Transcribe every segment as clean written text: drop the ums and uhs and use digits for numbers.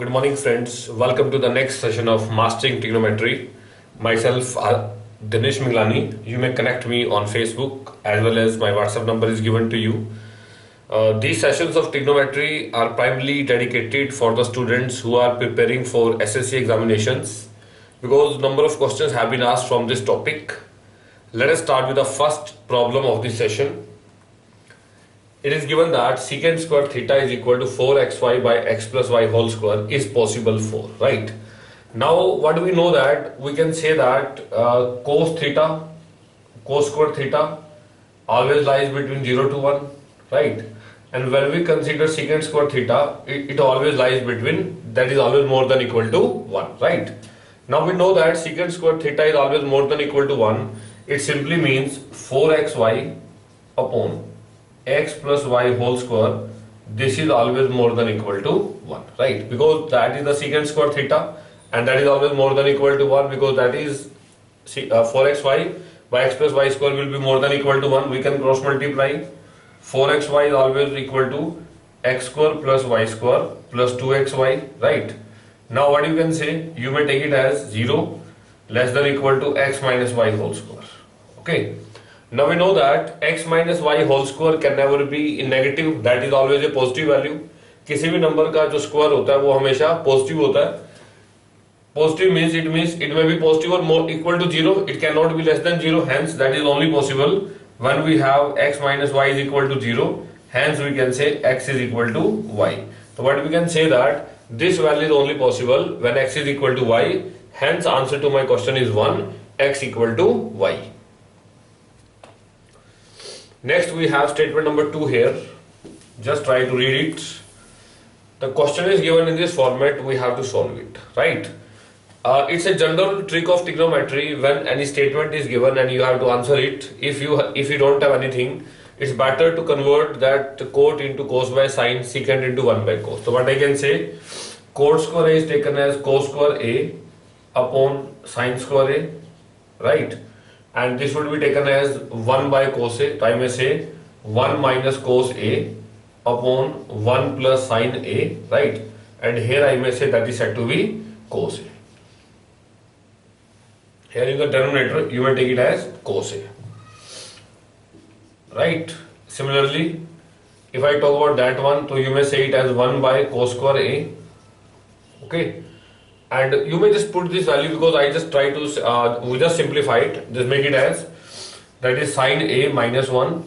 Good morning, friends. Welcome to the next session of Mastering Trigonometry. Myself, Dinesh Miglani. You may connect me on Facebook as well as my WhatsApp number is given to you. These sessions of trigonometry are primarily dedicated for the students who are preparing for SSC examinations because number of questions have been asked from this topic. Let us start with the first problem of this session. It is given that secant square theta is equal to 4xy by x plus y whole square is possible for, right? Now, what do we know that? We can say that cos square theta always lies between 0 to 1, right? And when we consider secant square theta, it always lies between, that is always more than equal to 1, right? Now we know that secant square theta is always more than equal to 1. It simply means 4xy upon x plus y whole square, this is always more than equal to 1, right? Because that is the secant square theta and that is always more than equal to 1 because that is 4xy by x plus y square will be more than equal to 1. We can cross multiply. 4xy is always equal to x square plus y square plus 2xy, right? Now what you can say, you may take it as 0 less than equal to x minus y whole square, okay? Now we know that x minus y whole square can never be in negative, that is always a positive value. किसी भी number का जो square होता है वो हमेशा positive होता है. Positive means it may be positive or more equal to 0. It cannot be less than 0. Hence that is only possible when we have x minus y is equal to 0. Hence we can say x is equal to y. So what we can say that this value is only possible when x is equal to y. Hence answer to my question is 1, x equal to y. Next we have statement number 2 here. Just try to read it. The question is given in this format, we have to solve it, right? It's a general trick of trigonometry. When any statement is given and you have to answer it, if you don't have anything, it's better to convert that cot into cos by sine, secant into 1 by cos. So what I can say, cot square A is taken as cos square A upon sine square A, right? And this would be taken as 1 by cos A. So I may say 1 minus cos A upon 1 plus sine A, right? And here I may say that is said to be cos A. Here in the denominator you may take it as cos A, right? Similarly, if I talk about that one, so you may say it as 1 by cos square A, okay? And you may just put this value because I just try to, we just simplify it, just make it as, that is sine A minus 1.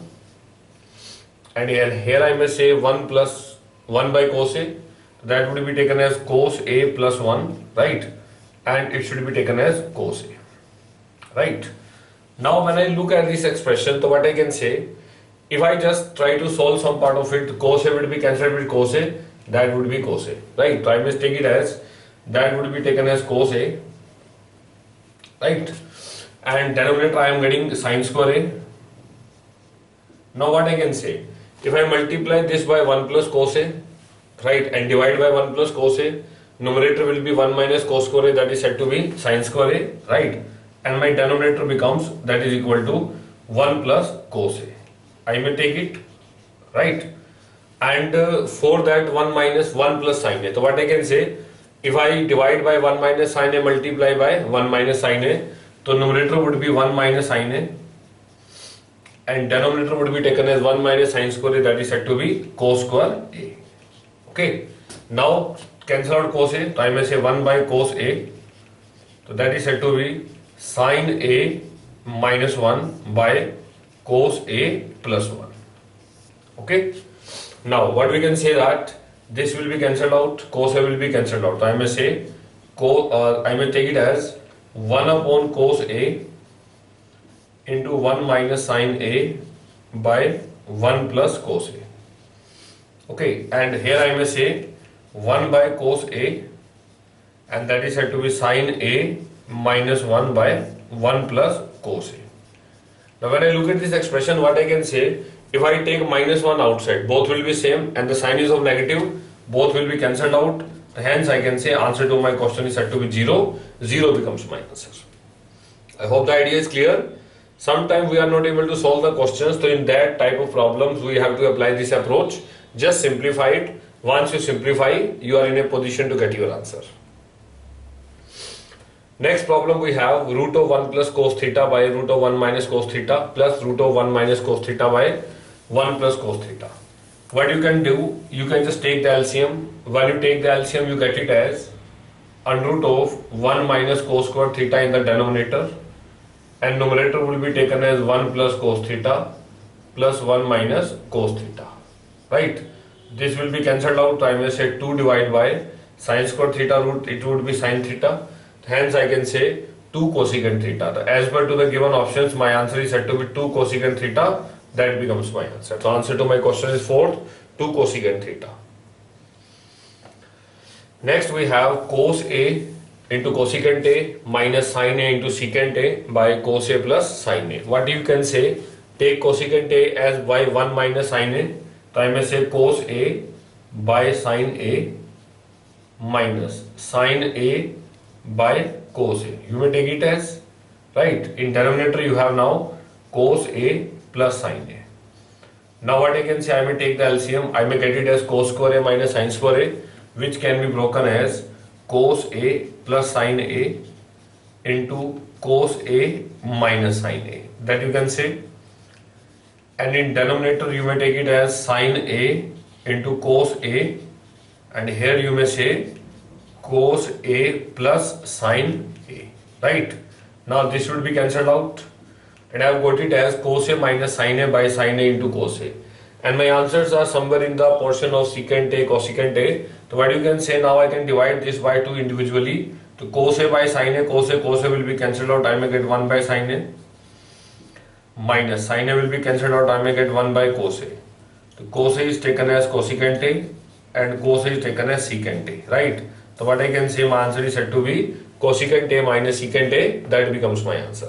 And here I may say 1 plus 1 by cos A, that would be taken as cos A plus 1, right? And it should be taken as cos A, right? Now when I look at this expression, so what I can say, if I just try to solve some part of it, cos A would be cancelled with cos A, that would be cos A, right? So I must take it as, that would be taken as cos A, right? And denominator I am getting sine square A. Now what I can say, if I multiply this by 1 plus cos A, right, and divide by 1 plus cos A, numerator will be 1 minus cos square A, that is said to be sine square A, right? And my denominator becomes, that is equal to 1 plus cos A. I may take it, right? And for that 1 minus 1 plus sine A. So what I can say, if I divide by 1 minus sine A, multiply by 1 minus sine A, so numerator would be 1 minus sine A and denominator would be taken as 1 minus sine square A, that is said to be cos square A. Okay. Now cancel out cos A, so I may say 1 by cos A, so that is said to be sine A minus 1 by cos A plus 1. Okay. Now what we can say that this will be cancelled out, cos A will be cancelled out. So I may say, I may take it as 1 upon cos A into 1 minus sine A by 1 plus cos A. Okay, and here I may say 1 by cos A and that is said to be sine A minus 1 by 1 plus cos A. Now when I look at this expression, what I can say, if I take minus 1 outside, both will be same and the sign is of negative, both will be cancelled out. Hence I can say answer to my question is said to be 0. 0 becomes my answer. I hope the idea is clear. Sometimes we are not able to solve the questions, so in that type of problems we have to apply this approach. Just simplify it. Once you simplify, you are in a position to get your answer. Next problem we have root of 1 plus cos theta by root of 1 minus cos theta plus root of 1 minus cos theta by 1 plus cos theta. What you can do, you can just take the LCM. When you take the LCM, you get it as under root of 1 minus cos square theta in the denominator, and numerator will be taken as 1 plus cos theta plus 1 minus cos theta, right? This will be cancelled out. I may say 2 divided by sin square theta root, it would be sin theta. Hence I can say 2 cosecant theta. As per to the given options, my answer is said to be 2 cosecant theta. That becomes my answer. So answer to my question is 4, 2 cosecant theta. Next we have cos A into cosecant A minus sin A into secant A by cos A plus sin A. What you can say, take cosecant A as by 1 minus sin A. So I may say cos A by sin A minus sin A by cos A. You may take it as, right, in denominator you have now cos A plus sin A. Now what I can say, I may take the LCM, I may get it as cos square A minus sin square A, which can be broken as cos A plus sin A into cos A minus sin A. That you can say. And in denominator you may take it as sin A into cos A, and here you may say cos A plus sin A, right? Now this should be cancelled out, and I have got it as cos A minus sin A by sin A into cos A, and my answers are somewhere in the portion of secant A, cosecant A. So what you can say, now I can divide this by 2 individually. To cos A by sin A, cos A will be cancelled out, I may get 1 by sin A, minus sin A will be cancelled out, I may get 1 by cos A. So cos A is taken as cosecant A and cos A is taken as secant A, right? So what I can say, my answer is said to be cosecant A minus secant A. That becomes my answer.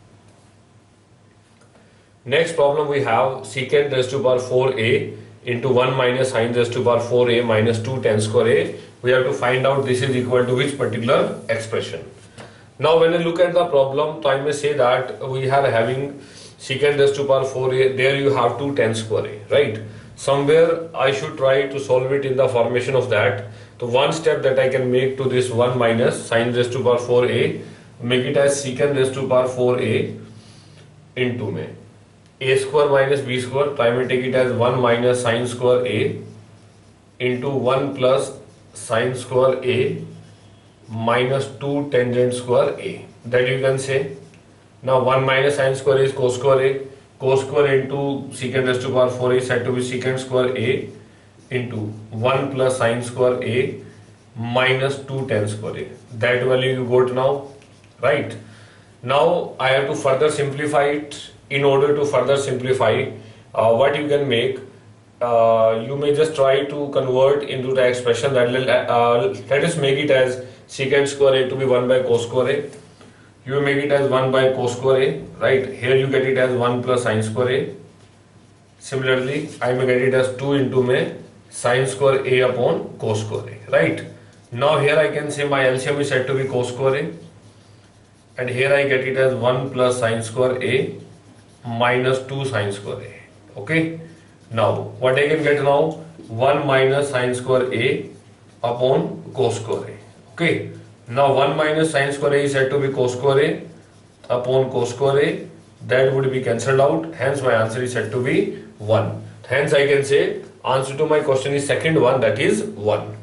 Next problem we have secant raised to power 4A into 1 minus sin raised to power 4A minus 2 tan square A. We have to find out this is equal to which particular expression. Now when I look at the problem, so I may say that we are having secant raised to power 4A, there you have 2 tan square A, right? Somewhere I should try to solve it in the formation of that. So one step that I can make to this 1 minus sin raised to power 4A, make it as secant raised to power 4A into me A square minus B square. So I may take it as 1 minus sin square A into 1 plus sin square A minus 2 tangent square A. That you can say. Now 1 minus sin square A is cos square A. Cos square into secant raised to power 4A is said to be secant square A into 1 plus sin square A minus 2 tan square A. That value you got now, right? Now I have to further simplify it. In order to further simplify, what you can make, you may just try to convert into the expression that let us make it as secant square A to be 1 by cos square A. You make it as 1 by cos square A, right? Here you get it as 1 plus sin square A. Similarly, I may get it as 2 into my sin square A upon cos square A, right? Now here I can say my LCM is said to be cos square A, and here I get it as 1 plus sin square A minus 2 sin square A. Okay. Now what I can get now, 1 minus sin square A upon cos square A. Okay. Now 1 minus sin square A is said to be cos square A upon cos square A. That would be cancelled out. Hence my answer is said to be 1. Hence I can say answer to my question is second one, that is 1.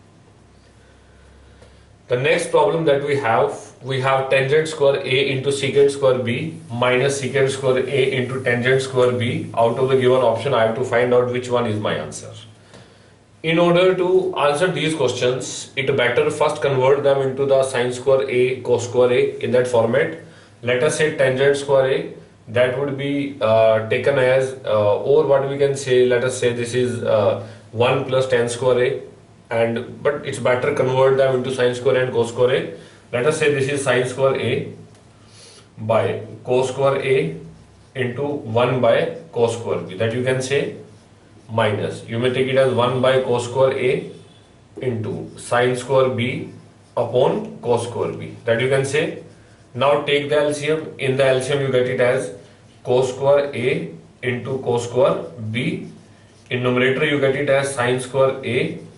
The next problem that we have tangent square A into secant square B minus secant square A into tangent square B. Out of the given option, I have to find out which one is my answer. In order to answer these questions, it better first convert them into the sin square A, cos square A in that format. Let us say tangent square A, that would be taken as, or what we can say, let us say this is 1 plus tan square A. But it's better convert them into sin square A and cos square A. Let us say this is sin square A by cos square A into 1 by cos square B. That you can say minus. You may take it as 1 by cos square A into sin square B upon cos square B. That you can say. Now take the LCM. In the LCM you get it as cos square A into cos square B. In numerator you get it as sin square A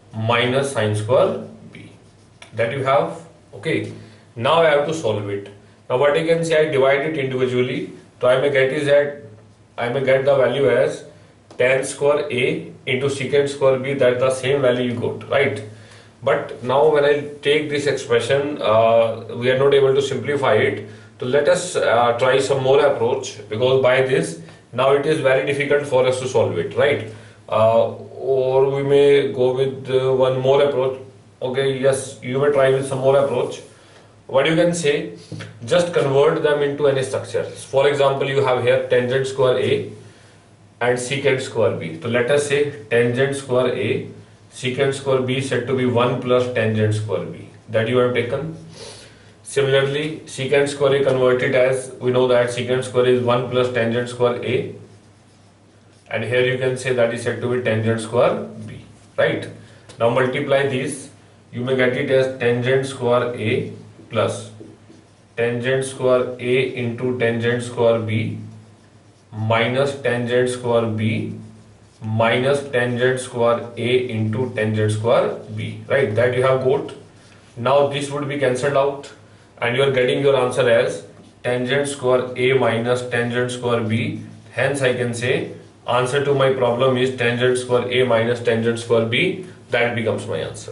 minus sine square b. That you have. Okay. Now I have to solve it. Now what I can say, I divide it individually. So I may get the value as tan square a into secant square b. That's the same value you got, right? But now when I take this expression, we are not able to simplify it. So let us try some more approach, because by this now it is very difficult for us to solve it, right? Or we may go with one more approach. Okay, yes, you may try with some more approach. What you can say, just convert them into any structure. For example, you have here tangent square a and secant square b. So let us say tangent square a, secant square b is said to be 1 plus tangent square b. That you have taken. Similarly, secant square a converted as, we know that secant square is 1 plus tangent square a. And here you can say that is said to be tangent square b. Right? Now multiply these. You may get it as tangent square a plus tangent square a into tangent square b minus tangent square b minus tangent square a into tangent square b, right? That you have got. Now this would be cancelled out and you are getting your answer as tangent square a minus tangent square b. Hence I can say answer to my problem is tangent square a minus tangent square b. That becomes my answer.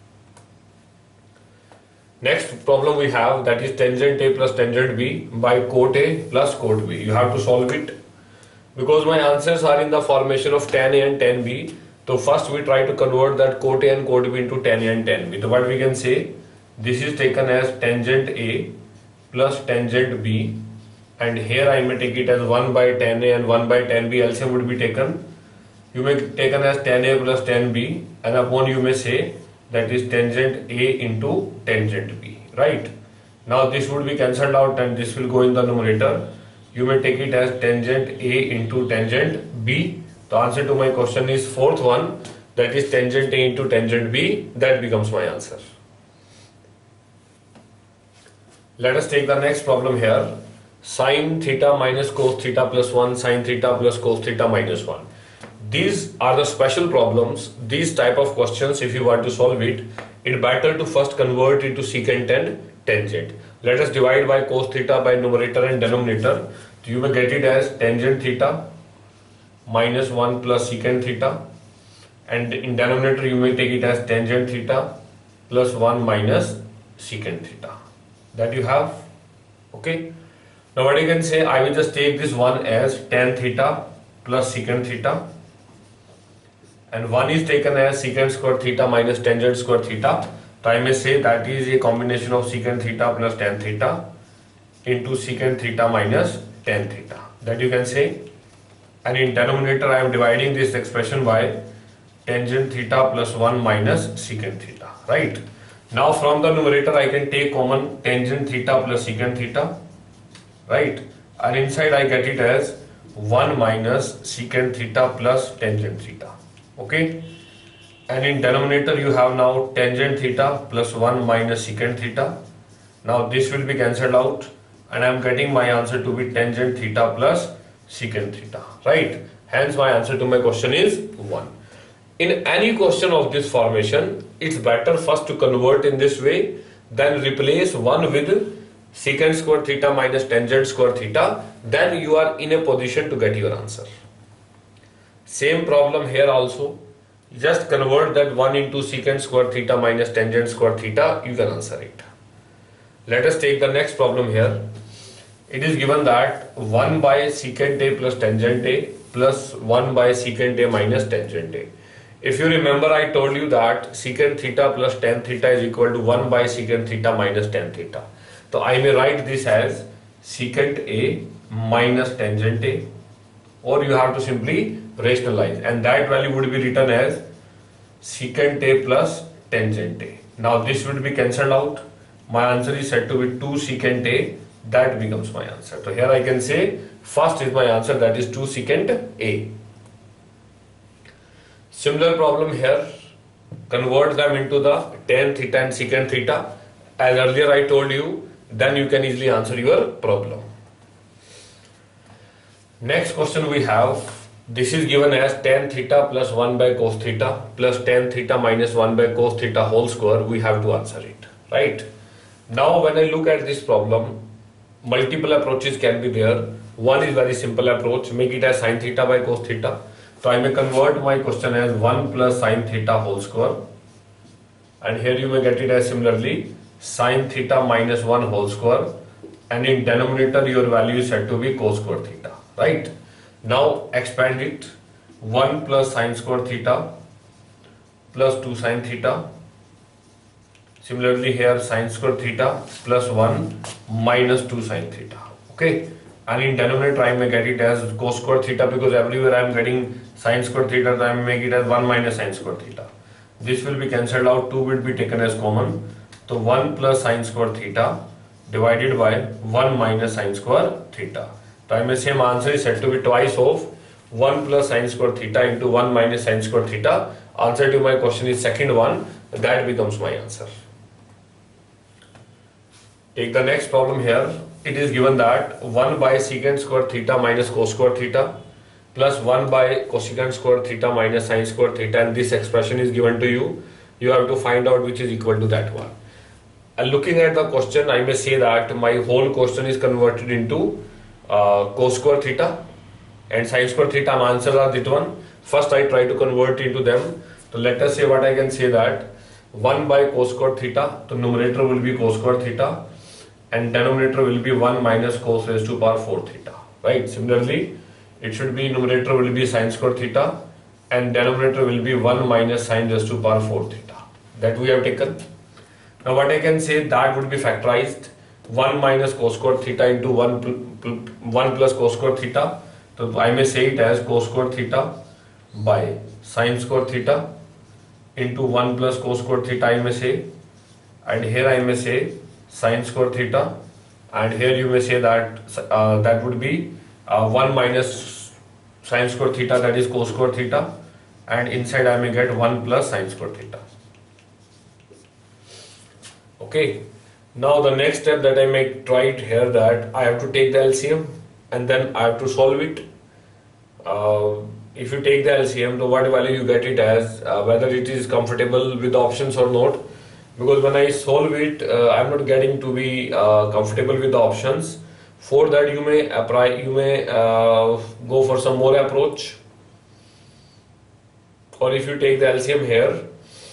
Next problem we have, that is tangent a plus tangent b by cot a plus cot b. You have to solve it. Because my answers are in the formation of tan a and tan b, so first we try to convert that cot a and cot b into tan a and tan b. So what we can say, this is taken as tangent a plus tangent b, and here I may take it as 1 by tan a and 1 by tan b. LCM would be taken. You may taken as tan a plus tan b, and upon you may say that is tangent a into tangent b, right? Now this would be cancelled out and this will go in the numerator. You may take it as tangent a into tangent b. The answer to my question is fourth one, that is tangent a into tangent b. That becomes my answer. Let us take the next problem here. Sin theta minus cos theta plus 1, sin theta plus cos theta minus 1. These are the special problems. These type of questions, if you want to solve it, it's better to first convert into secant and tangent. Let us divide by cos theta by numerator and denominator. So you may get it as tangent theta minus 1 plus secant theta, and in denominator you may take it as tangent theta plus 1 minus secant theta. That you have. Okay. Now what I can say, I will just take this one as tan theta plus secant theta, and one is taken as secant square theta minus tangent square theta. So I may say that is a combination of secant theta plus tan theta into secant theta minus tan theta. That you can say. And in denominator I am dividing this expression by tangent theta plus 1 minus secant theta. Right. Now from the numerator I can take common tangent theta plus secant theta. Right. And inside I get it as 1 minus secant theta plus tangent theta. Okay. And in denominator you have now tangent theta plus 1 minus secant theta. Now this will be cancelled out and I am getting my answer to be tangent theta plus secant theta. Right. Hence my answer to my question is 1. In any question of this formation, it's better first to convert in this way, then replace 1 with secant square theta minus tangent square theta. Then you are in a position to get your answer. Same problem here also. Just convert that 1 into secant square theta minus tangent square theta. You can answer it. Let us take the next problem here. It is given that 1 by secant a plus tangent a plus 1 by secant a minus tangent a. If you remember, I told you that secant theta plus tan theta is equal to 1 by secant theta minus tan theta. So I may write this as secant a minus tangent a, or you have to simply rationalize, and that value would be written as secant a plus tangent a. Now this would be cancelled out. My answer is said to be 2 secant a. That becomes my answer. So here I can say first is my answer, that is 2 secant a. Similar problem here. Convert them into the tan theta and secant theta. As earlier I told you, then you can easily answer your problem. Next question we have, This is given as tan theta plus 1 by cos theta plus tan theta minus 1 by cos theta whole square. We have to answer it, right? Now when I look at this problem, multiple approaches can be there. One is very simple approach, make it as sin theta by cos theta. So I may convert my question as 1 plus sin theta whole square, and here you may get it as similarly sin theta minus 1 whole square, and in denominator your value is set to be cos square theta, right? Now expand it, 1 plus sin square theta plus 2 sin theta. Similarly here sin square theta plus 1 minus 2 sin theta. Okay, and in denominator I may get it as cos square theta, because everywhere I am getting sin square theta, so I may make it as 1 minus sin square theta. This will be cancelled out, 2 will be taken as common. So 1 plus sin square theta divided by 1 minus sin square theta. So I may say my answer is said to be twice of 1 plus sin square theta into 1 minus sin square theta. Answer to my question is second one. That becomes my answer. Take the next problem here. It is given that 1 by secant square theta minus cos square theta plus 1 by cosecant square theta minus sin square theta, and this expression is given to you. You have to find out which is equal to that one. And looking at the question, I may say that my whole question is converted into cos square theta and sin square theta. My answers are this one. First I try to convert into them. So let us say what I can say that 1 by cos square theta, the numerator will be cos square theta and denominator will be 1 minus cos raised to power 4 theta, right? Similarly, it should be numerator will be sin square theta and denominator will be 1 minus sin raised to power 4 theta. That we have taken. Now what I can say, that would be factorized. 1 minus cos square theta into 1 plus cos square theta. So I may say it as cos square theta by sin square theta into 1 plus cos square theta I may say, and here I may say sin square theta, and here you may say that that would be 1 minus sin square theta, that is cos square theta, and inside I may get 1 plus sin square theta. Okay, now the next step that I may try it here, that I have to take the LCM and then I have to solve it. If you take the LCM, the what value you get it as, whether it is comfortable with the options or not, because when I solve it, I am not getting to be comfortable with the options. For that you may apply, you may go for some more approach, or if you take the LCM here,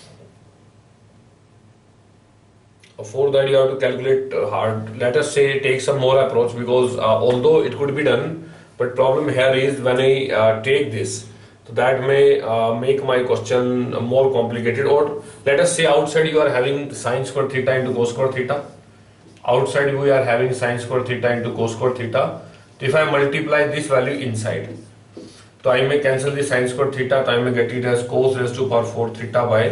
for that you have to calculate hard. Let us say take some more approach, because although it could be done, but problem here is when I take this, so that may make my question more complicated. Or let us say outside you are having sin square theta into cos square theta. Outside we are having sin square theta into cos square theta. If I multiply this value inside, so I may cancel the sin square theta, so I may get it as cos raised to power 4 theta by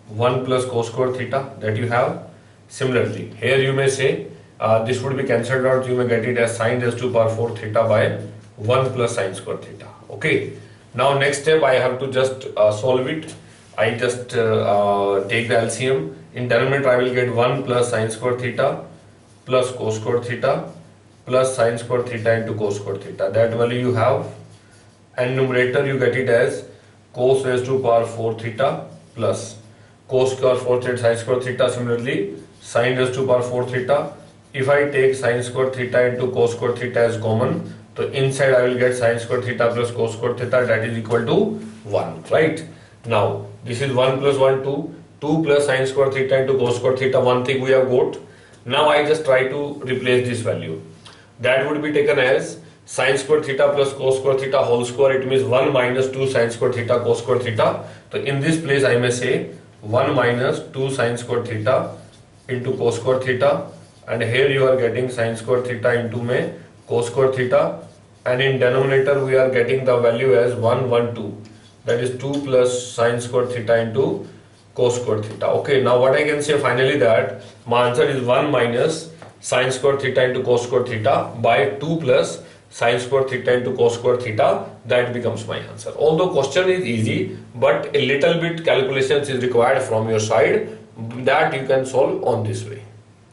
1 plus cos square theta that you have. Similarly, here you may say this would be cancelled out, you may get it as sin raised to power 4 theta by 1 plus sin square theta. Okay, now next step I have to just solve it. I just take the LCM. In denominator I will get 1 plus sin square theta plus cos square theta plus sin square theta into cos square theta. That value you have, and numerator you get it as cos raised to power 4 theta plus cos square 4 theta sin square theta. Similarly, sin raised to power 4 theta. If I take sin square theta into cos square theta as common, so inside I will get sin square theta plus cos square theta, that is equal to 1, right? Now this is 1 plus 1 2, 2 plus sin square theta into cos square theta, one thing we have got. Now I just try to replace this value. That would be taken as sin square theta plus cos square theta whole square. It means 1 minus 2 sin square theta cos square theta. So in this place I may say 1 minus 2 sin square theta into cos square theta, and here you are getting sin square theta into my cos square theta, and in denominator we are getting the value as 1 1 2, that is 2 plus sin square theta into cos square theta. Okay, now what I can say finally, that my answer is 1 minus sin square theta into cos square theta by 2 plus sin square theta into cos square theta. That becomes my answer. Although question is easy, but a little bit calculations is required from your side, that you can solve on this way.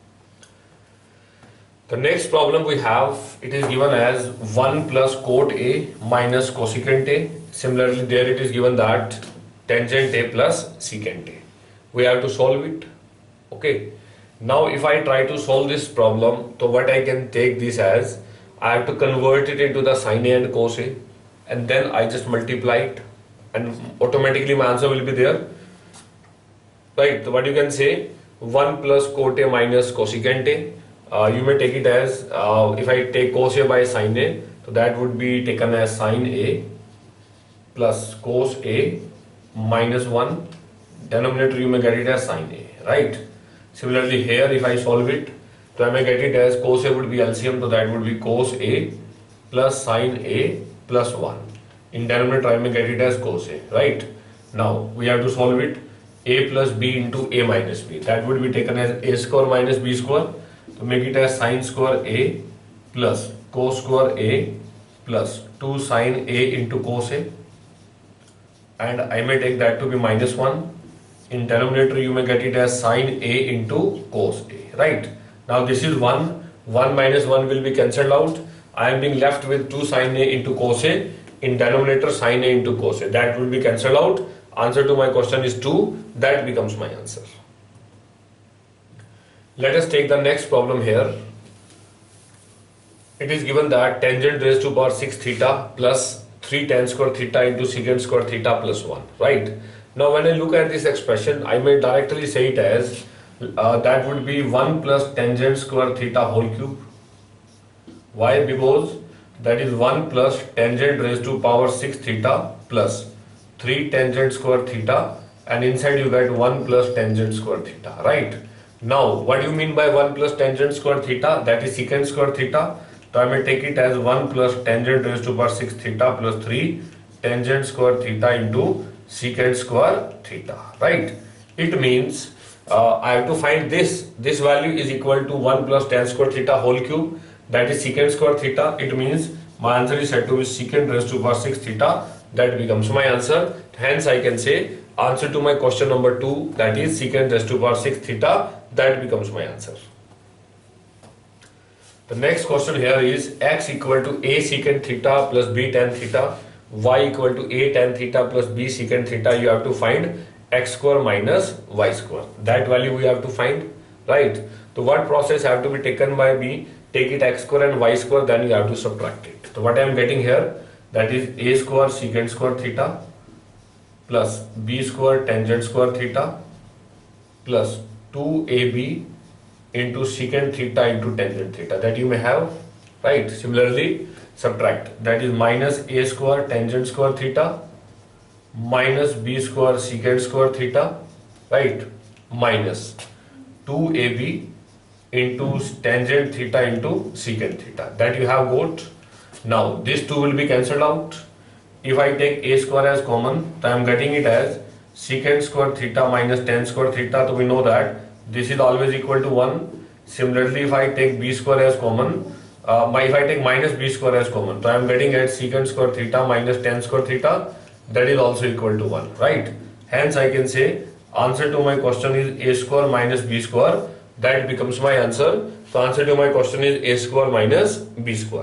The next problem we have, it is given as 1 plus cot A minus cosecant A Similarly, there it is given that tangent A plus secant A. We have to solve it. Okay. Now if I try to solve this problem, so what I can take this as, I have to convert it into the sin A and cos A, and then I just multiply it, and automatically my answer will be there. Right, so what you can say, 1 plus cot A minus cosecant A. You may take it as, if I take cos A by sin A, so that would be taken as sin A plus cos A minus 1. Denominator you may get it as sin A, right? Similarly here if I solve it, so I may get it as cos A would be LCM, so that would be cos A plus sin A plus 1. In denominator I may get it as cos A, right? Now we have to solve it. A plus B into A minus B, that would be taken as A square minus B square. To make it as sin square A plus cos square A plus 2 sin A into cos A, and I may take that to be minus 1. In denominator you may get it as sin A into cos A, right? Now this is 1 minus 1 will be cancelled out. I am being left with 2 sin A into cos A. In denominator sin A into cos A, that will be cancelled out. Answer to my question is 2. That becomes my answer. Let us take the next problem here. It is given that tangent raised to power 6 theta plus 3 tan square theta into secant square theta plus 1, right? Now when I look at this expression, I may directly say it as that would be 1 plus tangent square theta whole cube. Why? Because that is 1 plus tangent raised to power 6 theta plus 3 tangent square theta, and inside you get 1 plus tangent square theta, right? Now what do you mean by 1 plus tangent square theta? That is secant square theta. So I may take it as 1 plus tangent raised to power 6 theta plus 3 tangent square theta into secant square theta, right? It means I have to find this value is equal to 1 plus tan square theta whole cube, that is secant square theta. It means my answer is said to be secant raised to power 6 theta. That becomes my answer. Hence I can say answer to my question number 2, that is secant raised to power 6 theta. That becomes my answer. The next question here is x equal to a secant theta plus b tan theta, y equal to a tan theta plus b secant theta. You have to find x square minus y square. That value we have to find, right? So what process have to be taken by me? Take it x square and y square, then you have to subtract it. So what I am getting here, that is a square secant square theta plus b square tangent square theta plus 2ab into secant theta into tangent theta, that you may have, right? Similarly subtract, that is minus a square tangent square theta minus b square secant square theta, right? Minus 2ab into tangent theta into secant theta, that you have got. Now these two will be cancelled out. If I take a square as common, so I am getting it as secant square theta minus tan square theta. So we know that this is always equal to 1. Similarly, if I take b square as common, if I take minus b square as common, so I am getting at secant square theta minus tan square theta, that is also equal to 1, right? Hence I can say answer to my question is a square minus b square. That becomes my answer. So answer to my question is a square minus b square.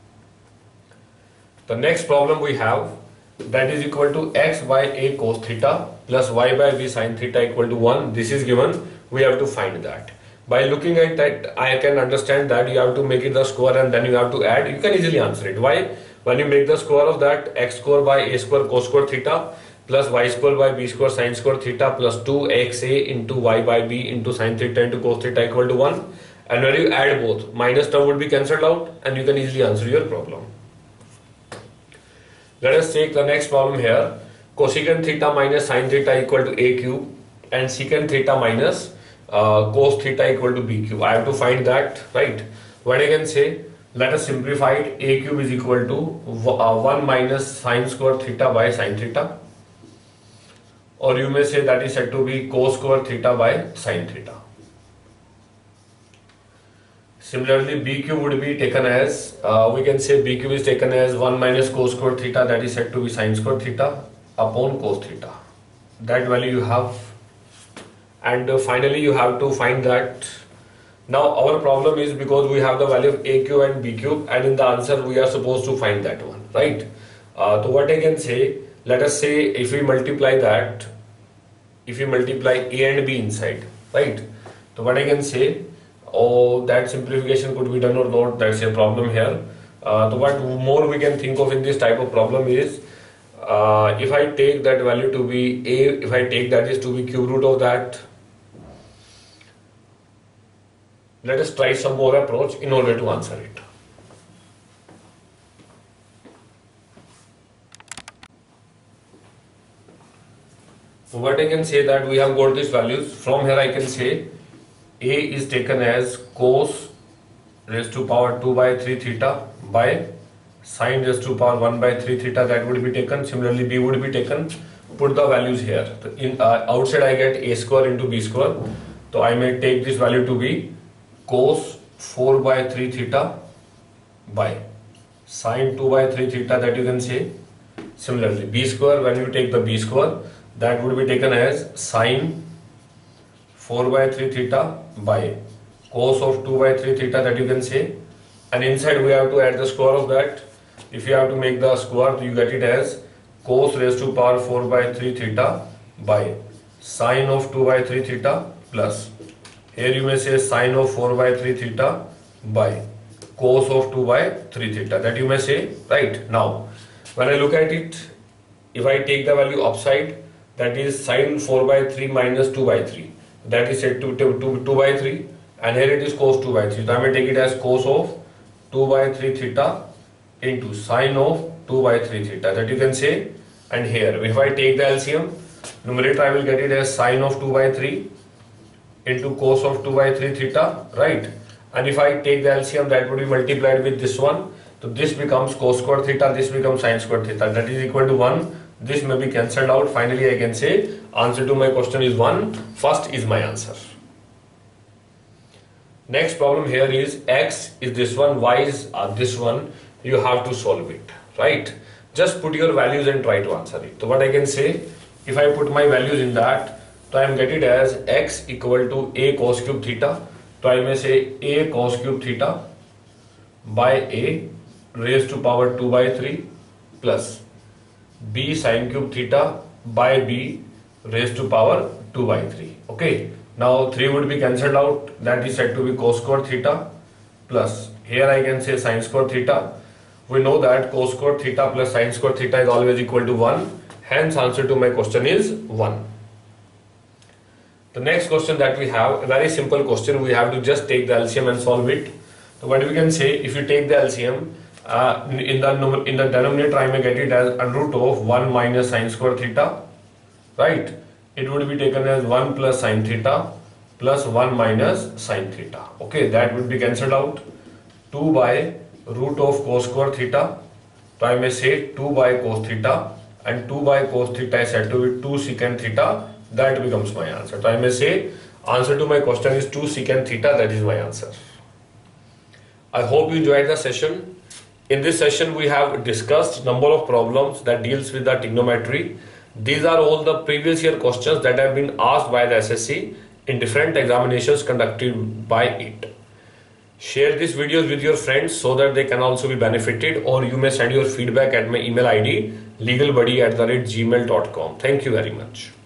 The next problem we have, that is equal to x by a cos theta plus y by b sin theta equal to 1. This is given. We have to find that. By looking at that, I can understand that you have to make it the square and then you have to add. You can easily answer it. Why? When you make the square of that, x square by a square cos square theta plus y square by b square sin square theta plus 2xa into y by b into sin theta into cos theta equal to 1. And when you add both, minus term would be cancelled out and you can easily answer your problem. Let us take the next problem here. Cosecant theta minus sin theta equal to a cube and secant theta minus cos theta equal to b cube. I have to find that, right? What I can say, let us simplify it. A cube is equal to 1 minus sin square theta by sin theta, or you may say that is said to be cos square theta by sin theta. Similarly, b cube would be taken as, we can say b cube is taken as 1 minus cos square theta, that is said to be sin square theta upon cos theta. That value you have. And finally you have to find that. Now our problem is because we have the value of a cube and b cube, and in the answer we are supposed to find that one, right? So what I can say, let us say if we multiply that, if we multiply A and B inside, right? So what I can say, oh, that simplification could be done or not, that's a problem here. So what more we can think of in this type of problem is, if I take that value to be A, if I take that is to be cube root of that, let us try some more approach in order to answer it. So what I can say that we have got these values. From here I can say A is taken as cos raised to power 2 by 3 theta by sin raised to power 1 by 3 theta, that would be taken. Similarly B would be taken. Put the values here. In outside I get A square into B square. So I may take this value to be cos 4 by 3 theta by sin 2 by 3 theta, that you can say. Similarly B square, when you take the B square, that would be taken as sin 4 by 3 theta by cos of 2 by 3 theta, that you can say. And inside we have to add the square of that. If you have to make the square, you get it as cos raised to power 4 by 3 theta by sin of 2 by 3 theta plus, here you may say sin of 4 by 3 theta by cos of 2 by 3 theta, that you may say, right? Now when I look at it, if I take the value upside, that is sin 4 by 3 minus 2 by 3, that is set to 2 by 3, and here it is cos 2 by 3. So I may take it as cos of 2 by 3 theta into sin of 2 by 3 theta, that you can say. And here if I take the LCM, numerator I will get it as sin of 2 by 3 into cos of 2 by 3 theta, right? And if I take the LCM, that would be multiplied with this one. So this becomes cos square theta, this becomes sin square theta, that is equal to 1. This may be cancelled out. Finally I can say answer to my question is 1. First is my answer. Next problem here is x is this one, y is this one. You have to solve it, right? Just put your values and try to answer it. So what I can say, if I put my values in that, so I am get it as x equal to a cos cube theta. So I may say a cos cube theta by a raised to power 2 by 3 plus b sin cube theta by b raised to power 2 by 3. Okay. Now 3 would be cancelled out, that is said to be cos square theta plus, here I can say sin square theta. We know that cos square theta plus sin square theta is always equal to 1. Hence answer to my question is 1. The next question that we have, a very simple question, we have to just take the LCM and solve it. So what we can say, if you take the LCM, in the denominator I may get it as under root of 1 minus sin square theta, right? It would be taken as 1 plus sin theta plus 1 minus sin theta. Okay, that would be cancelled out. 2 by root of cos square theta. So I may say 2 by cos theta, and 2 by cos theta is said to be 2 secant theta. That becomes my answer. So I may say answer to my question is 2 secant theta. That is my answer. I hope you enjoyed the session. In this session we have discussed number of problems that deals with the trigonometry. These are all the previous year questions that have been asked by the SSC in different examinations conducted by it. Share these videos with your friends so that they can also be benefited, or you may send your feedback at my email ID legalbuddy@gmail.com. Thank you very much.